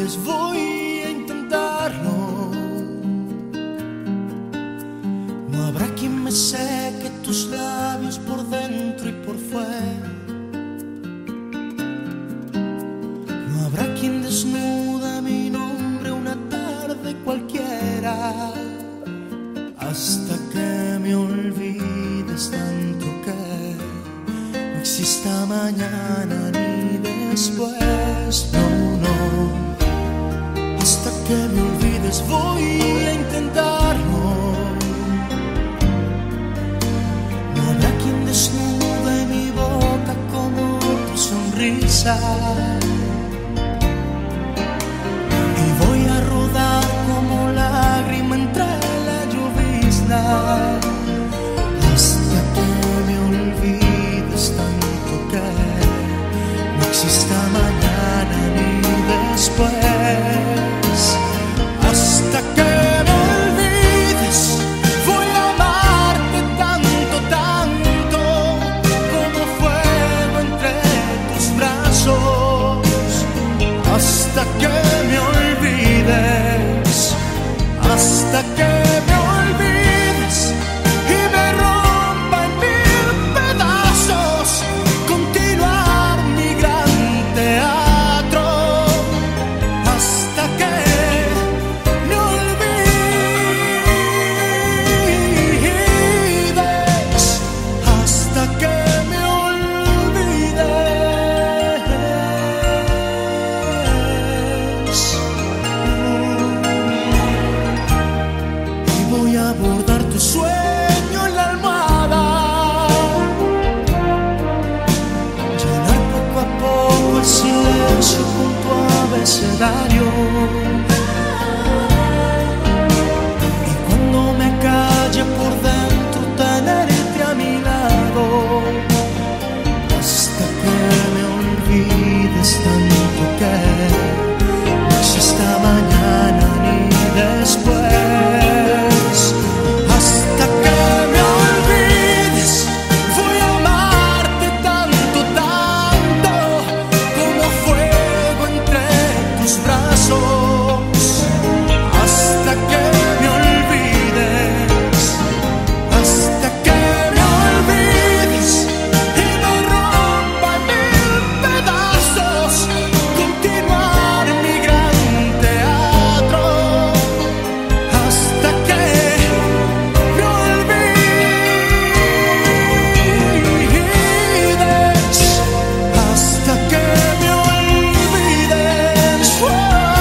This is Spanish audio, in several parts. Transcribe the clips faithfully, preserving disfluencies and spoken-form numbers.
olvides, voy a intentarlo. No habrá quien me seque tus labios por dentro y por fuera. No habrá quien desnuda mi nombre una tarde cualquiera. Hasta que me olvides tanto que no exista mañana ni después. No, no. Hasta que me olvides voy a intentarlo. No habrá quien desnude mi boca como tu sonrisa. Y voy a rodar como lágrima entre la llovizna. Hasta que me olvides tanto que no exista mañana ni después. Hasta que me olvides voy a amarte tanto, tanto como fuego entre tus brazos. Hasta que me olvides, hasta que me olvides y me rompa en mil pedazos. Continuar mi gran teatro hasta que me olvides, hasta que me olvides. Y voy a abordar tu sueño en la almohada, llenar poco a poco el silencio con tu abecedario. Y cuando me calle por dentro tenerte a mi lado, hasta que me olvides tanto que no exista mañana ni después. Hasta que me olvides voy a amarte tanto, tanto como fuego entre tus brazos. Hasta que me olvides, hasta que me olvides y me rompa en mil pedazos. Continuar mi gran teatro hasta que me olvides, hasta que me olvides. Oh,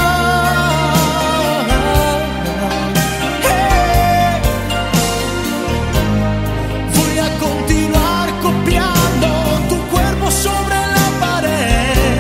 hey. Voy a continuar copiando tu cuerpo sobre la pared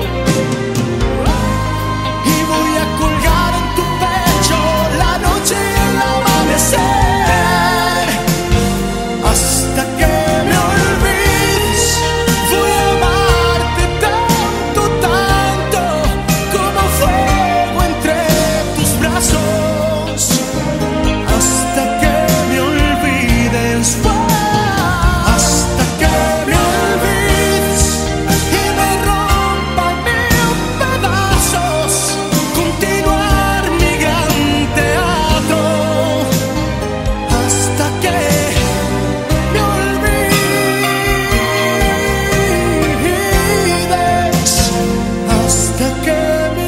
y voy a colgar en tu pecho la noche y el amanecer. Hasta que me olvides voy a amarte tanto, tanto como fuego entre tus brazos. Hasta que me olvides, hasta que me olvides y me rompa en mil pedazos. Continuar mi gran teatro hasta que me olvides, hasta que me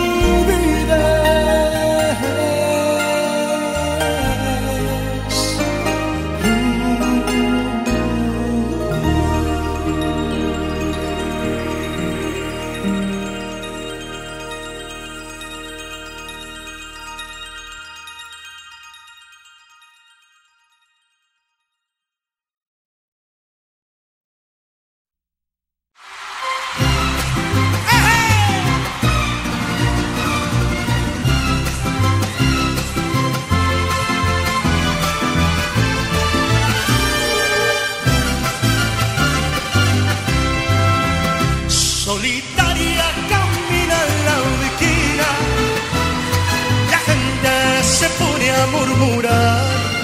solitaria camina en la esquina, la gente se pone a murmurar,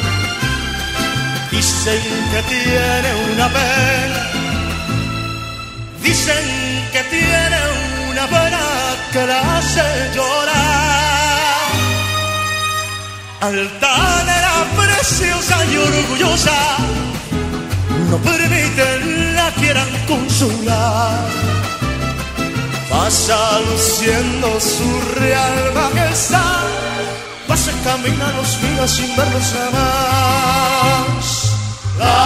dicen que tiene una pena, dicen que tiene una pena que la hace llorar. Altanera, preciosa y orgullosa, no permiten la quieran consolar. Pasa luciendo su real majestad, pasa camina los días sin verlos jamás. La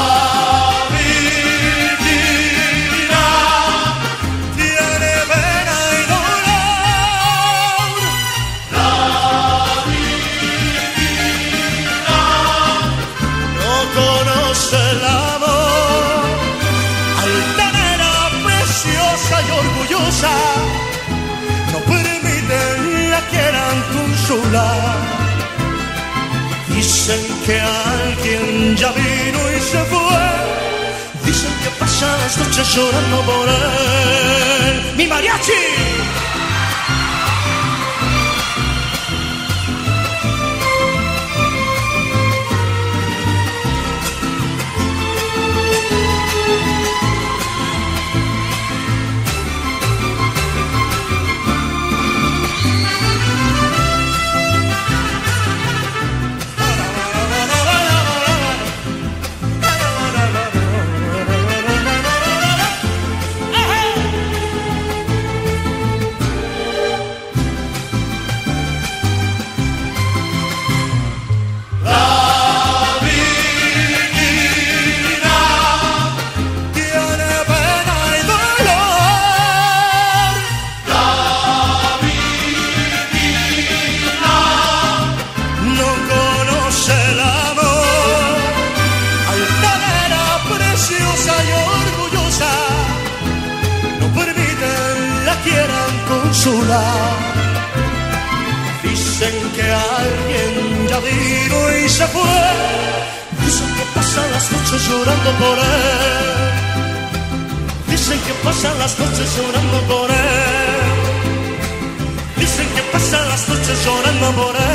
Virgina tiene pena y dolor. La Virgina no conoce el amor. Altanera, preciosa y orgullosa, no permiten la quieran consolar. Dicen que alguien ya vino y se fue. Dicen que pasan las noches llorando por él. ¡Mi mariachi! Dicen que alguien ya vino y se fue. Dicen que pasan las noches llorando por él. Dicen que pasan las noches llorando por él. Dicen que pasan las noches llorando por él.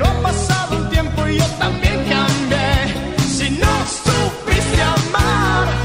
Yo también cambié. Si no supiste amar,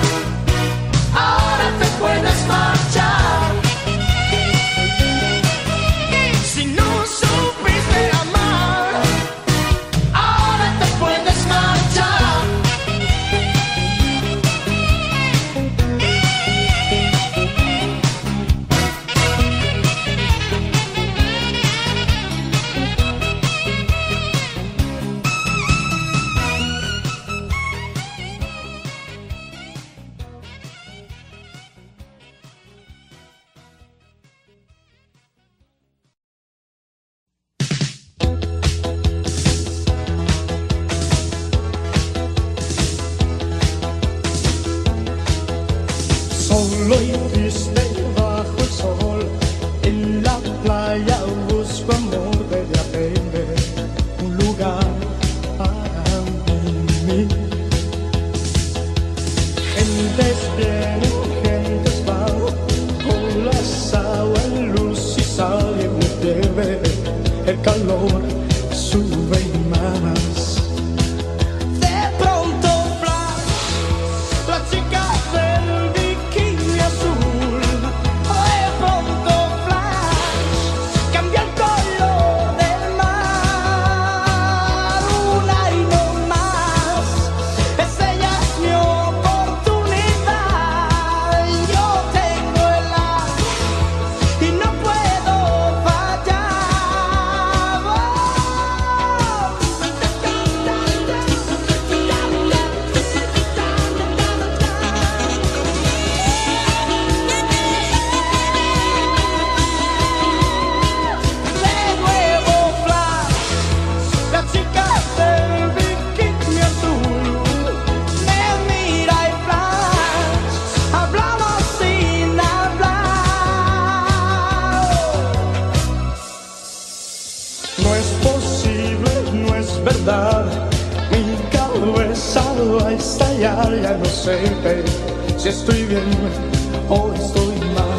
Solo y triste bajo el sol, en la playa busco amor de repente, un lugar para mí. Gentes vienen, gentes van, olas, agua, luz y sal y me lleve, el calor sube más. De pronto flash, la chica del bikini azul. De pronto flash, cambia el color del mar. Una y no más, es ella mi oportunidad. Yo tengo el as y no puedo fallar. De nuevo flash, la chica del bikini azul me mira y flash, hablamos sin hablar. No es posible, no es verdad, mi cabeza va a estallar. Ya no sé si estoy bien o estoy mal.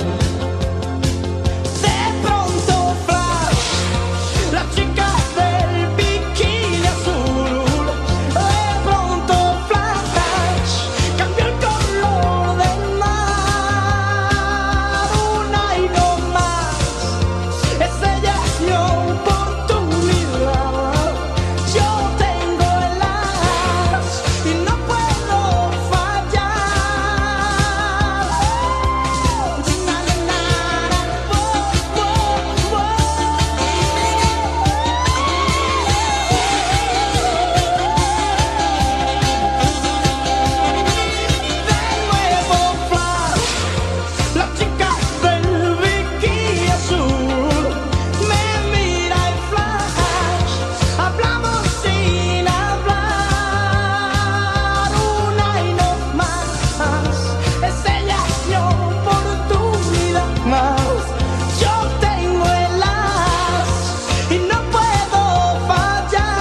De pronto flash, la chica del bikini azul. De pronto flash, cambió el color del mar. Una y no más, es ella mi oportunidad. Yo tengo el as y no puedo fallar. Na, na, na, oh, oh, oh. De nuevo flash, la chica del bikini azul me mira y flash, hablamos sin hablar. Una y no más, es ella mi oportunidad más. Yo tengo el as y no puedo fallar.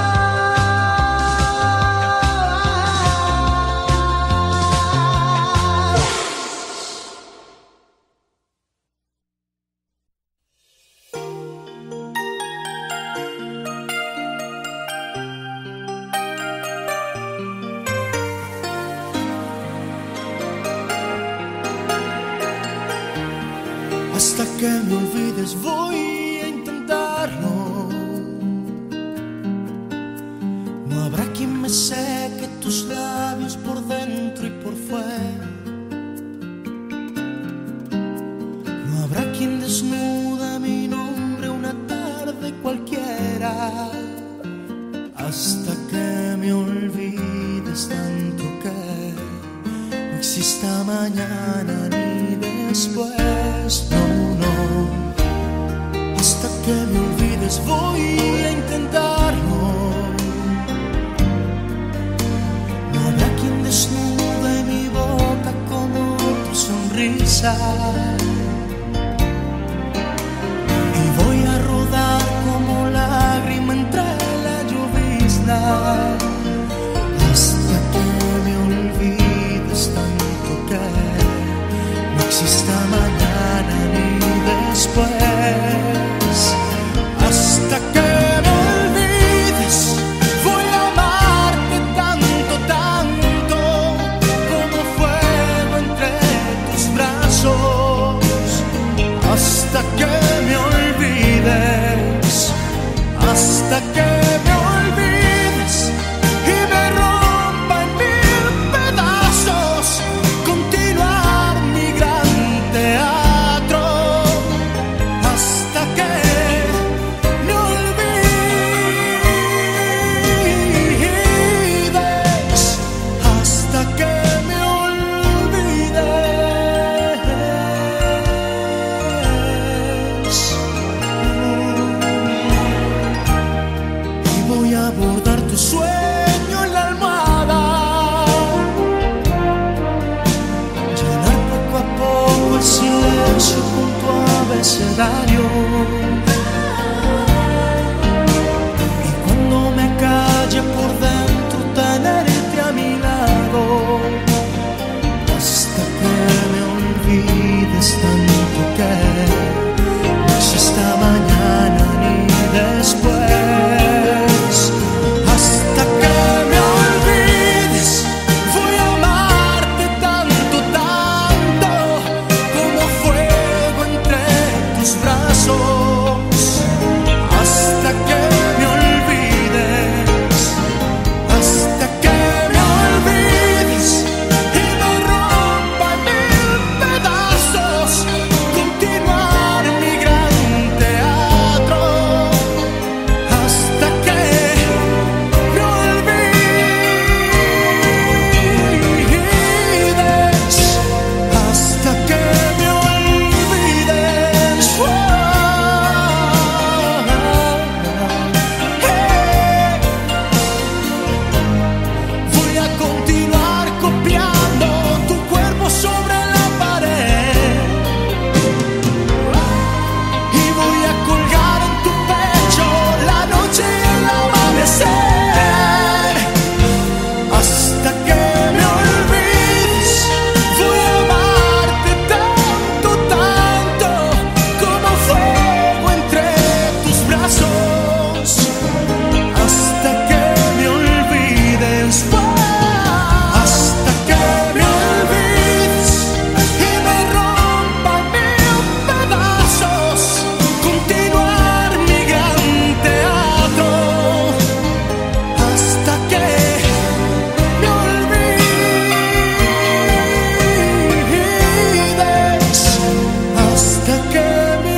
Hasta que me olvides voy a intentarlo. No habrá quien me seque tus labios por dentro y por fuera. No habrá quien desnuda mi nombre una tarde cualquiera. Hasta que me olvides tanto que no exista mañana ni después. No, no. Hasta que me olvides voy a intentarlo. No habrá quien desnude mi boca como tu sonrisa. Y voy a rodar como lágrima entre la llovizna. Hasta que me olvides tanto que no exista mañana ni después. Hasta que me olvides voy a amarte tanto, tanto como fuego entre tus brazos. Hasta que me olvides, hasta que me olvides y me rompa en mil pedazos. Continuar mi gran teatro necesario. Y cuando me calle por dentro tenerte a mi lado, hasta que me olvides tanto que no exista mañana ni después. Hasta que me olvides voy a amarte tanto, tanto como fuego entre tus brazos. Hasta que me olvides, hasta que me olvides y me rompa en mil pedazos. Continuar mi gran teatro hasta que me olvides, hasta que me olvides. Oh, hey. Voy a continuar copiando tu cuerpo sobre la pared y voy a colgar en tu pecho la noche y el amanecer. Hasta que me olvides voy a amarte tanto, tanto como fuego entre tus brazos. Hasta que me olvides, hasta que me olvides y me rompa en mil pedazos. Continuar mi gran teatro hasta que me olvides, hasta que me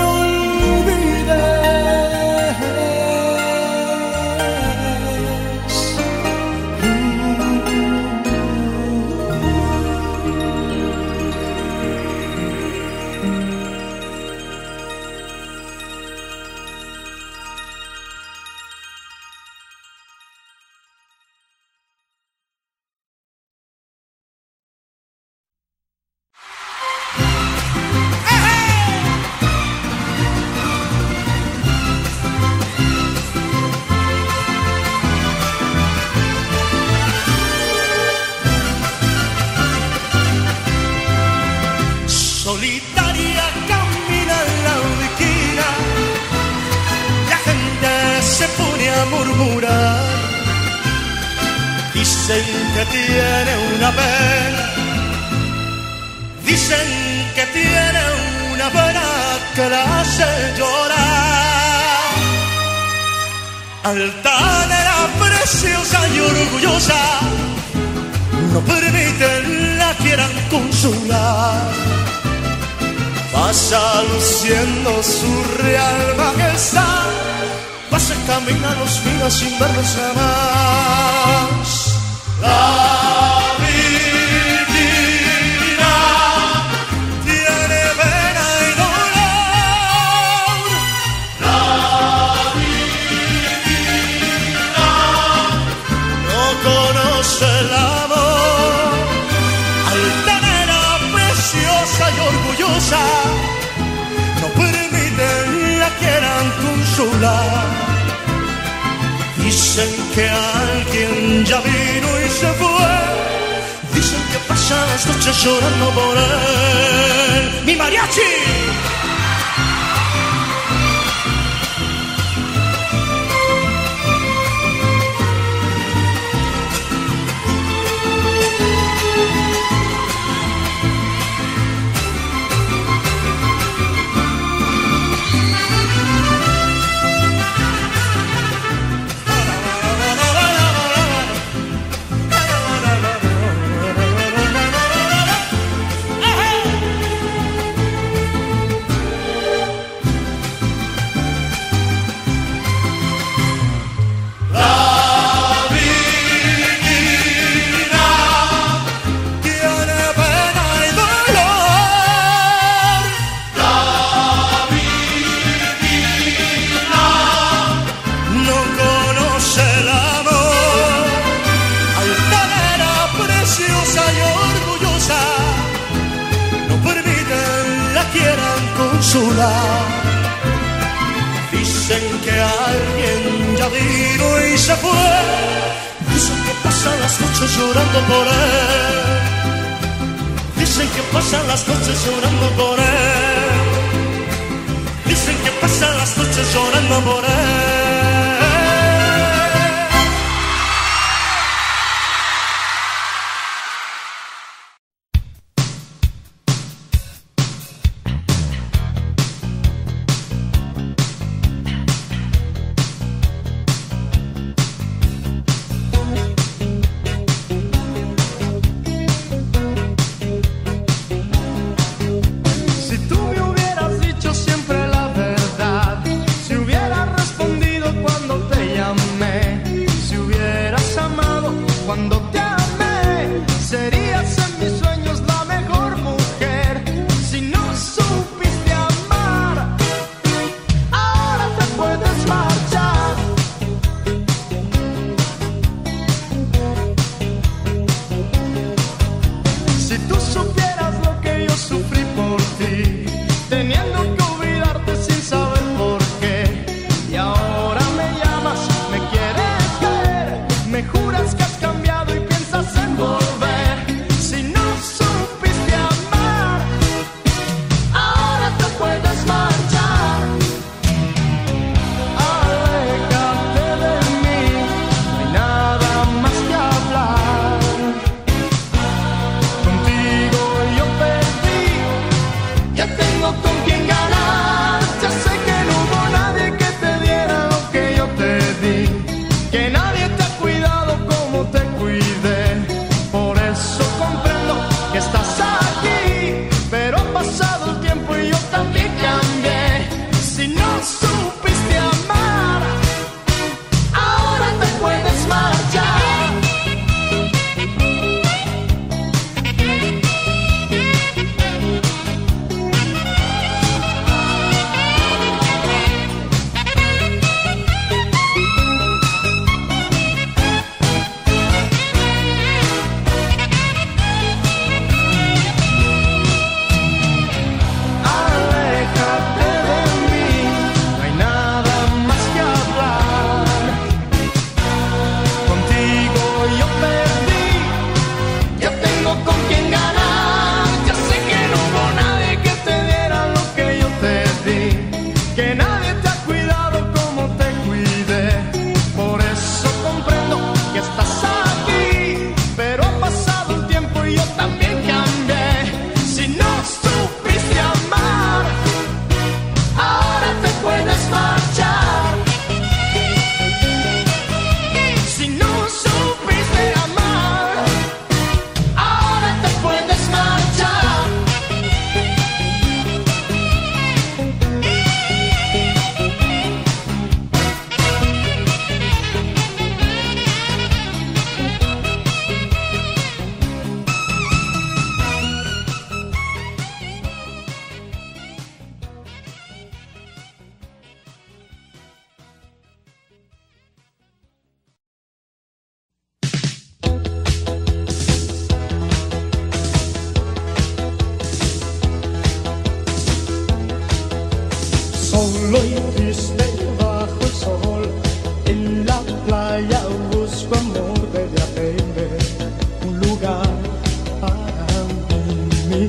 solitaria camina en la esquina, la gente se pone a murmurar. Dicen que tiene una pena, dicen que tiene una pena que la hace llorar. Altanera, preciosa y orgullosa, no permiten la quieran consolar. Pasa luciendo su real majestad, pasa, camina, los mira sin verlos jamás. La Virginia tiene pena y dolor. La Virginia no conoce el amor. Altanera, preciosa y orgullosa, no permiten la quieran consolar. Dicen que alguien ya vino y se fue, dicen que pasa las noches llorando por él. ¡Mi mariachi! quieran consolar. Dicen que alguien ya vino y se fue. Dicen que pasan las noches llorando por él. Dicen que pasan las noches llorando por él. Dicen que pasan las noches llorando por él. Solo y triste bajo el sol, en la playa busco amor, debe haber un lugar para mí.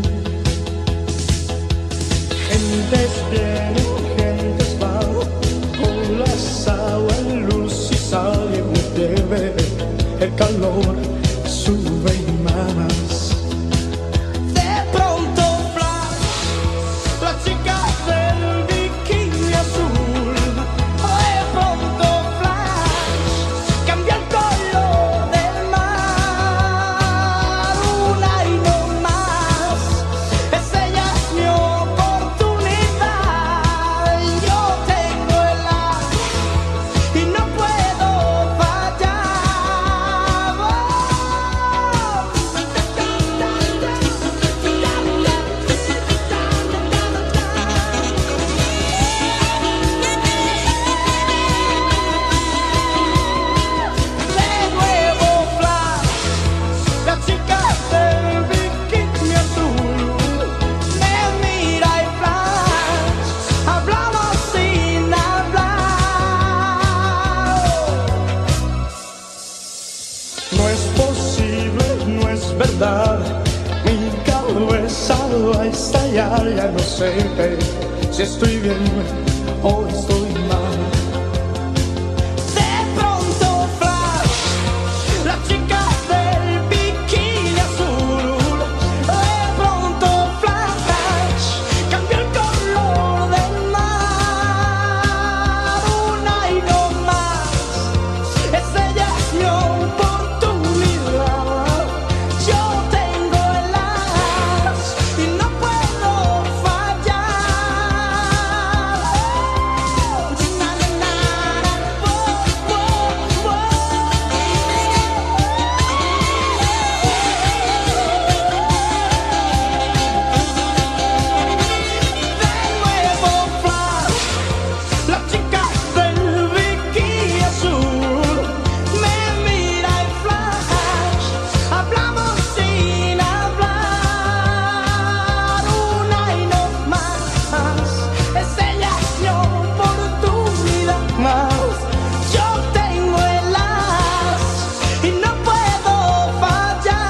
Gentes vienen, gentes van, con las aguas, luz y sal, y me debe el calor sube más. De pronto flash, la chica del bikini azul. De pronto flash, cambia el color del mar. Una y no más, es ella es mi oportunidad. Yo tengo el as y no puedo fallar. comenzado a estallar, ya no sé si estoy bien o estoy mal. De pronto flash, la chica del bikini azul. De pronto flash, cambió el color del mar. Una y no más, esa ya es mi oportunidad. Yo tengo el as y no puedo fallar. Na, na, na, na, wo, wo, wo. De nuevo flash, la chica del bikini azul me mira y flash, hablamos sin hablar. Una y no más, es ella mi oportunidad más. Yo tengo el as y no puedo fallar.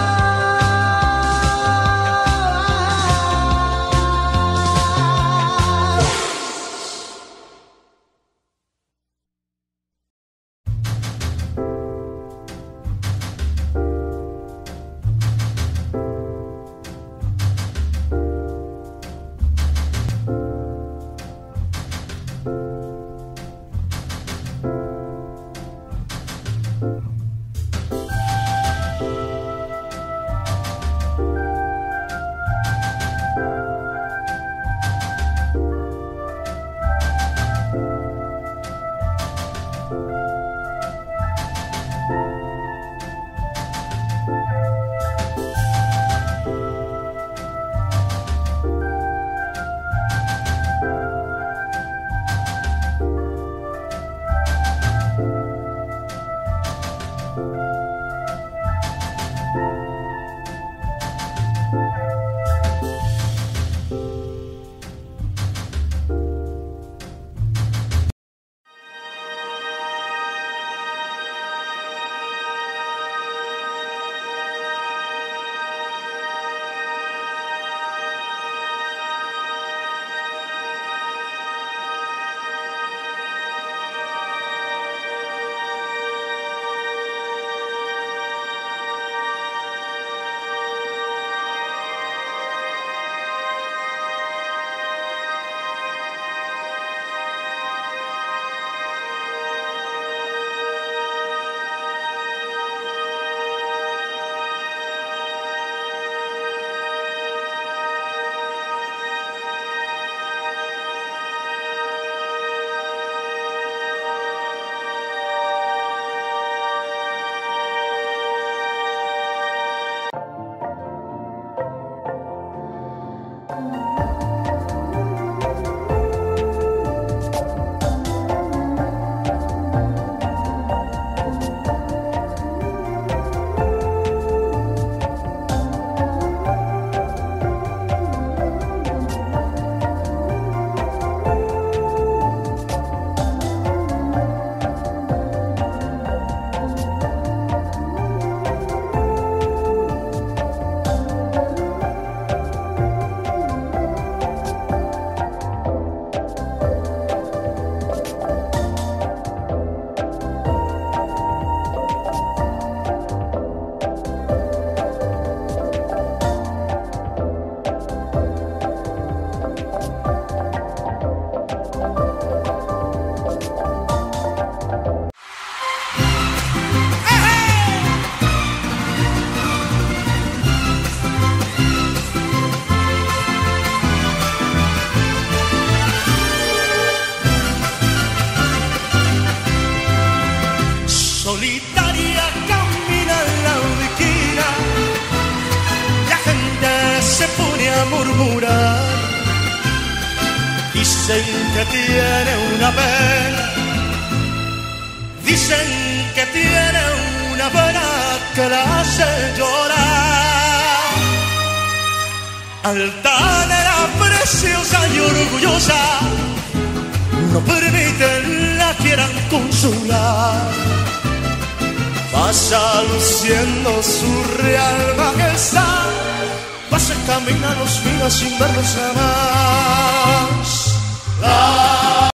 Solitaria camina en la esquina, la gente se pone a murmurar. Dicen que tiene una pena, dicen que tiene una pena que la hace llorar. Altanera, preciosa y orgullosa, no permiten la quieran consolar. Pasa luciendo su real majestad pasan, caminan los días sin vernos jamás. La